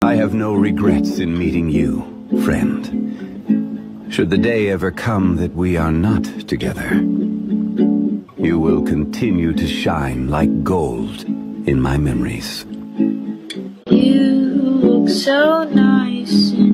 I have no regrets in meeting you, friend. Should the day ever come that we are not together, you will continue to shine like gold in my memories. You look so nice.